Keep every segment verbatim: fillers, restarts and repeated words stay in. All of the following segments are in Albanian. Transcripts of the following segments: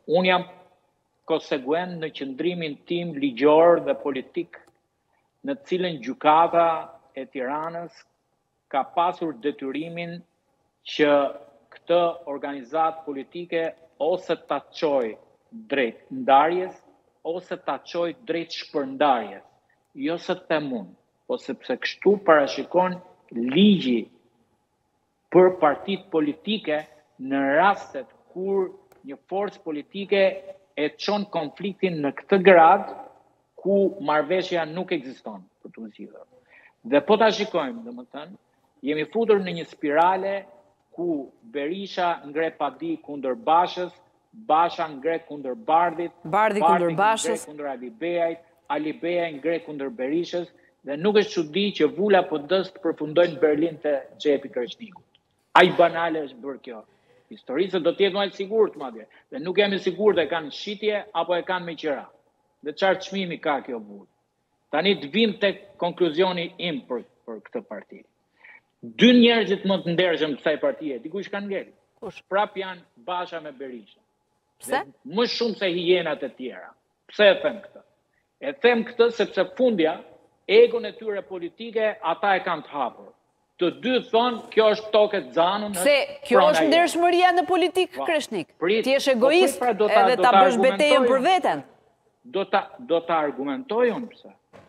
Unë jam konsekuent në qëndrimin tim ligjor dhe politik, në cilën gjykata e Tiranës ka pasur detyrimin që këtë organizatë politike ose ta çojë drejt ndarjes, ose ta çojë drejt shpërndarjes. Jo se të mund, po sepse kështu parashikon ligji për partitë politike në rastet kur një forcë politike e çon konfliktin në këtë grad ku marrëveshja nuk ekziston për të zgjidhur. Dhe po ta shikojmë, domethënë, jemi futur në një spirale ku Berisha ngre padi kundër Bashës, Basha ngre kundër Bardhit, Bardhi kundër Bashës, ngre kundër Ali Beajt, Ali Beaj ngre kundër Berishës, dhe nuk është çudi që Vula po dës të përfundojnë Berlin të xhepi Kreshnikut. Aq banale është bërë kjo. Historisë do të jetë më e sigurt madje, dhe nuk jam i sigurt e kanë shitje apo e kanë me qira. Dhe çfarë çmimi ka kjo Vulë? Tani të vim tek konkluzioni im për për këtë parti. Dy njerëzit më të ndershëm të kësaj partie, dikush kanë ngel. Prap janë Basha me Berisha. Pse? Më shumë se hijenat e tjera. Pse e them këtë? E them këtë sepse fundja, egon e tyre politike, ata e kanë të hapur. Të dy thonë, kjo është tokë e zanun. Pse, kjo është ndershmëria në politikë, Kreshnik? Ti je egoist edhe ta bësh betejën për veten. Do ta do ta argumentoj unë pse.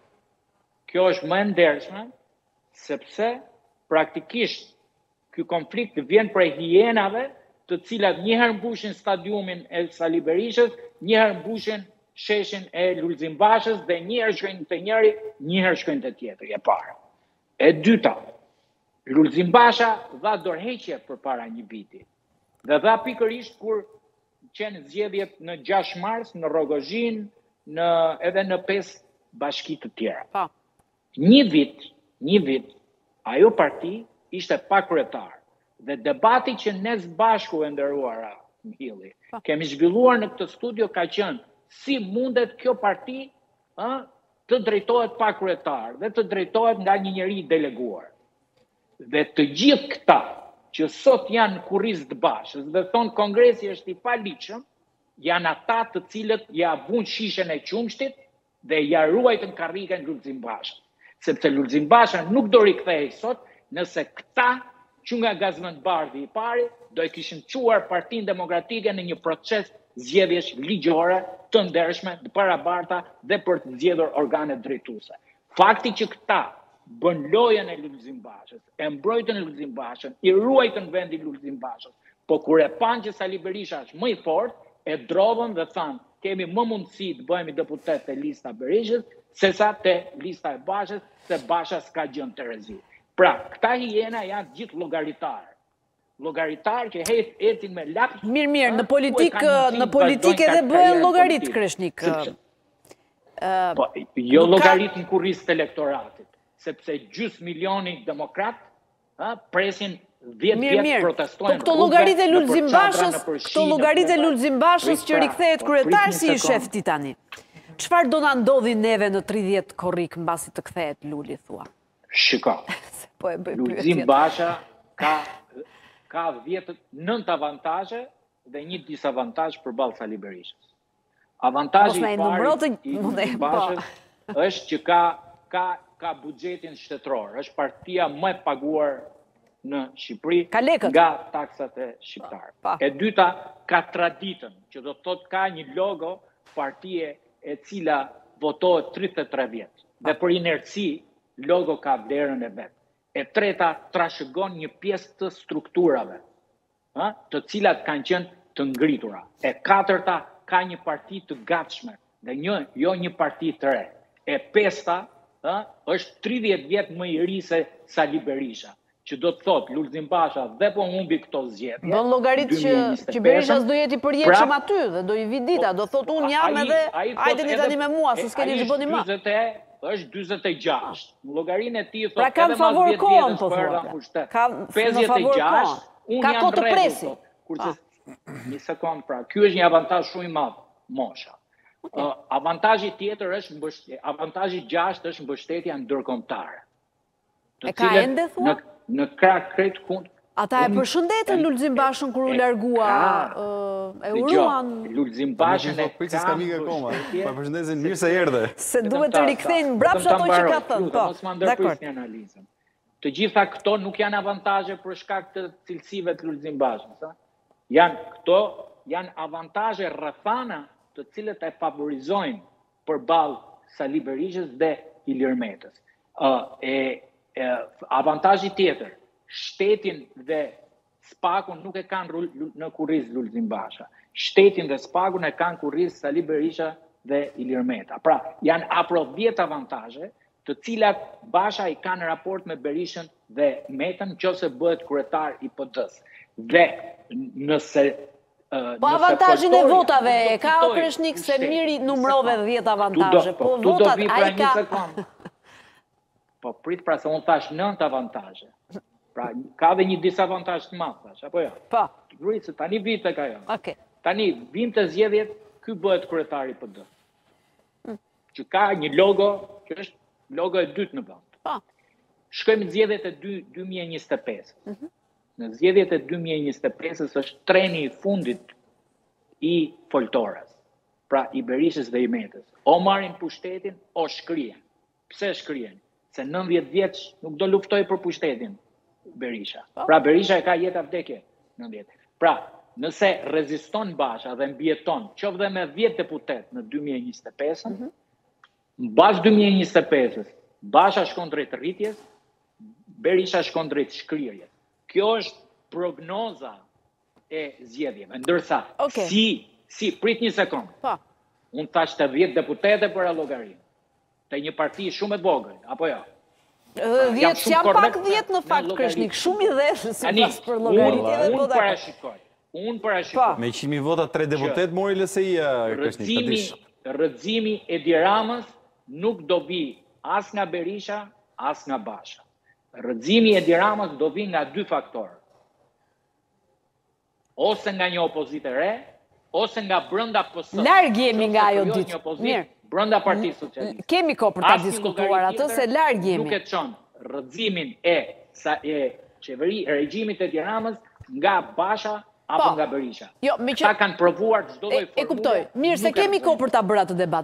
Kjo është më e ndershme sepse praktikisht ky konflikt vjen prej hijenave, të cilat njëherë mbushin stadiumin e Sali Berishës, njëherë mbushin sheshin e Lulzim Bashës dhe njëherë shkojnë te njëri, njëherë shkojnë te tjetri, e para. E dyta, Lulzim Basha dha dorëheqje përpara një viti. Dhe dha pikërisht kur qenë zgjedhjet në gjashtë mars në Rogozhin, në edhe në pesë bashki të tjera. Pa. Një vit, një vit, ajo parti ishte pa kryetar. Dhe debati që ne së bashku e nderuara, Mihilli, kemi zhvilluar në këtë studio ka qenë si mundet kjo parti ë, të drejtohet pa kryetar dhe të drejtohet nga një njeri deleguar. Dhe të gjithë këta që sot janë në kurriz të Bashës dhe thonë kongresi është i paligjshëm, janë ata të cilët ja vun shishen e qumshtit dhe ja ruajtën karrikën Lulzim Bashën. Sepse Lulzim Basha nuk do rikthehej sot nëse këta që nga Gazmend Bardhi i pari do e kishin çuar Partinë Demokratike në një proces zgjedhjesh ligjore të ndershme, të parabarta dhe për të zgjedhur organe drejtuese. Fakti që këta bën lojën e Lulzim Bashës, e mbrojtën Lulzim Bashën, i ruajtën vendi Lulzim Bashës, po kur e panë që Sali Berisha është më i fortë, e drodhën dhe thanë, kemi më mundësi të bëhemi deputet të lista Berishës, sesa të lista e Bashës, se Basha s'ka gjën të rezi. Pra, këta hijena janë gjithë llogaritarë. Llogaritarë që ecin me laps. Mirë, mirë, në politikë, në politikë edhe bëhen llogarit, Kreshnik. Po, jo llogarit në kurriz të elektoratit, sepse gjys milioni demokrat presin dhjetë vjet protestojnë. Po këto llogarit e Lulzim Bashës, këto llogarit e Lulzim Bashës që rikthehet kryetar si i shef ti tani. Çfarë do na ndodhi neve në tridhjetë korrik mbasi të kthehet Luli, thua? Shiko. Po e bëj Lulzim Basha ka ka dhjetë nëntë avantazhe dhe një disavantazh përballë Sali Berishës. Avantazhi i parë i Lulzim Bashës është që ka ka ka buxhetin shtetëror, është partia më e paguar në Shqipëri nga taksat e shqiptarë. E dyta, ka traditën, që do të thotë ka një logo partie e cila votohet tridhjetë e tre vjet. Dhe për inerci, logo ka vlerën e vet. E treta, trashëgon një pjesë të strukturave, të cilat kanë qenë të ngritura. E katërta, ka një parti të gatshme, dhe një, jo një parti të re. E pesta, është tridhjetë vjet më i ri se Sali Berisha, që do të thotë Lulzim Basha dhe po humbi këto zgjedhje. Bën llogarit që që Berisha s'do jeti përjetshëm aty dhe do i vi dita, do thotë unë jam edhe hajteni tani me mua, se s'keni që bëni më. Është dyzet e gjashtë. Në llogarinë e tij thotë edhe mas dhjetë vjetësh po thotë. Ka pesëdhjetë e gjashtë, unë jam kohë të presi. Kurse një sekond pra, ky është një avantazh shumë i madh, mosha. Avantazhi tjetër është mbështetja, avantazhi gjashtë është mbështetja ndërkombëtare. E ka ende thua? Në krah krejt kund, Ata e përshëndetën Lulzim Bashën kur u largua, e uruan. Lulzim Bashën e kam përshëndetje. Përshëndesin mirë se erdhe. Se duhet të rikthejnë mbrapsht ato që ka thënë. Po, mos më ndërprisni analizën. Të gjitha këto nuk janë avantazhe për shkak të cilësive të Lulzim Bashës. Janë këto janë avantazhe rrethana të cilët e favorizojnë përballë Sali Berishës dhe Ilir Metës. Avantazhi tjetër, shtetin dhe spakun nuk e kanë në kurriz Lulzim Basha. Shtetin dhe spakun e kanë kurriz Sali Berisha dhe Ilir Meta. Pra, janë apro dhjetë avantazhe, të cilat Basha i kanë raport me Berishën dhe Metën, nëse bëhet kryetar i P D-s. Dhe nëse Po avantazhin e votave, ka o Kreshnik se miri numrove dhjetë avantazhe, po votat a i ka... Po prit pra se unë thash nëntë avantazhe. Pra ka dhe një disavantazh të madh, thash, apo jo? Po. Rrit se tani vite ka jo. Okej. Tani vim të zgjedhjet, ky bëhet kryetari i P D. Që ka një logo, që është logo e dytë në vend. Po. Shkojmë në zgjedhjet e dy mijë e njëzet e pesë. Në zgjedhjet e dy mijë e njëzet e pesës është treni i fundit i foltorës, pra i Berishës dhe i Metës. O marrin pushtetin, o shkrien. Pse shkrien? Se nëntëdhjetë vjeç nuk do luftoj për pushtetin Berisha. Pra Berisha e ka jetë vdekje nëntëdhjetë. Pra, nëse reziston Basha dhe mbjeton, qoftë dhe me dhjetë deputet në dy mijë e njëzet e pesën, mbas dy mijë e njëzet e pesës, Basha shkon drejt rritjes, Berisha shkon drejt shkrirjes. Kjo është prognoza e zgjedhjeve. Ndërsa, si, si, prit një sekond. Unë thash të dhjetë deputete për llogarinë. Të një parti shumë e vogël, apo jo? Dhjetë, që jam pak dhjetë në fakt, Kreshnik, shumë i dhe si pas për llogaritje dhe unë parashikoj, unë parashikoj. Me qindë mijë vota tre deputet mori L S I, Kreshnik. Rrëzimi e Edi Ramës nuk do vi as nga Berisha, as nga Basha. Rrëzimi e Edi Ramës do vi nga dy faktorë. Ose nga një opozitë e re, ose nga brenda P S. Larg jemi nga ajo ditë. Mirë. Brenda Partisë Socialiste. Kemi kohë për ta diskutuar atë, se larg jemi. Nuk e çon rrëzimin e qeveri e regjimit të Edi Ramës nga Basha apo nga Berisha. Jo, me që ta kanë provuar çdo lloj formule. E kuptoj. Mirë, se kemi kohë për ta bërë atë debat.